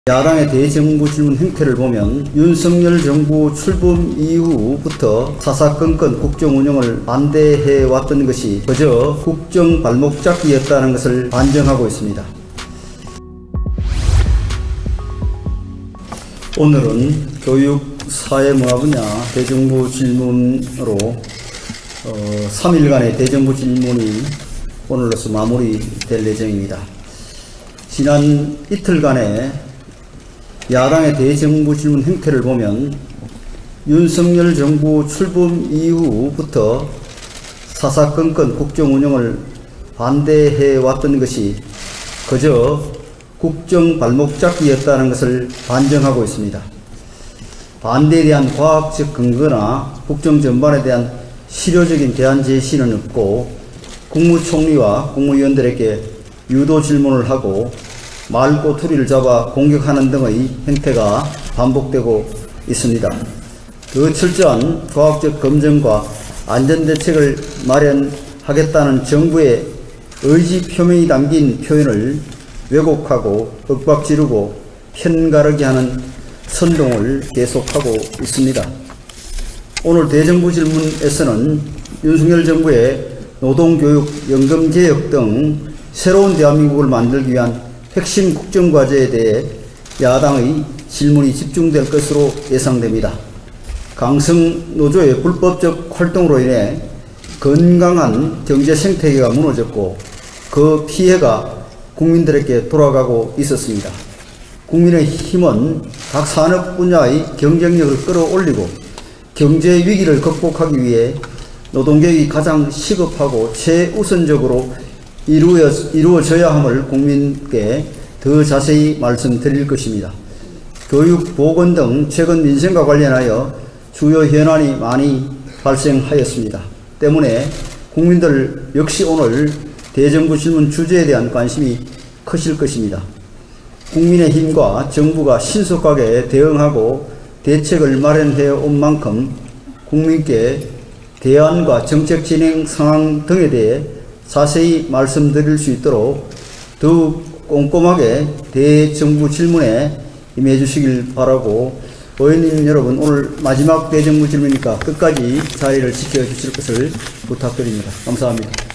야당의 대정부 질문 행태를 보면 윤석열 정부 출범 이후부터 사사건건 국정 운영을 반대해왔던 것이 그저 국정 발목 잡기였다는 것을 반증하고 있습니다. 오늘은 교육, 사회, 문화 분야 대정부 질문으로 3일간의 대정부 질문이 오늘로서 마무리될 예정입니다. 지난 이틀간의 야당의 대정부 질문 행태를 보면 윤석열 정부 출범 이후부터 사사건건 국정 운영을 반대해왔던 것이 그저 국정 발목 잡기였다는 것을 반증하고 있습니다. 반대에 대한 과학적 근거나 국정 전반에 대한 실효적인 대안 제시는 없고 국무총리와 국무위원들에게 유도 질문을 하고 말꼬투리를 잡아 공격하는 등의 행태가 반복되고 있습니다. 더 철저한 과학적 검증과 안전대책을 마련하겠다는 정부의 의지 표명이 담긴 표현을 왜곡하고 윽박지르고 편가르기 하는 선동을 계속하고 있습니다. 오늘 대정부 질문에서는 윤석열 정부의 노동교육, 연금개혁 등 새로운 대한민국을 만들기 위한 핵심 국정과제에 대해 야당의 질문이 집중될 것으로 예상됩니다. 강성노조의 불법적 활동으로 인해 건강한 경제 생태계가 무너졌고 그 피해가 국민들에게 돌아가고 있었습니다. 국민의힘은 각 산업 분야의 경쟁력을 끌어올리고 경제 위기를 극복하기 위해 노동개혁이 가장 시급하고 최우선적으로 이루어져야 함을 국민께 더 자세히 말씀드릴 것입니다. 교육, 보건 등 최근 민생과 관련하여 주요 현안이 많이 발생하였습니다. 때문에 국민들 역시 오늘 대정부 질문 주제에 대한 관심이 크실 것입니다. 국민의힘과 정부가 신속하게 대응하고 대책을 마련해 온 만큼 국민께 대안과 정책 진행 상황 등에 대해 자세히 말씀드릴 수 있도록 더욱 꼼꼼하게 대정부 질문에 임해 주시길 바라고, 의원님 여러분, 오늘 마지막 대정부 질문이니까 끝까지 자리를 지켜주실 것을 부탁드립니다. 감사합니다.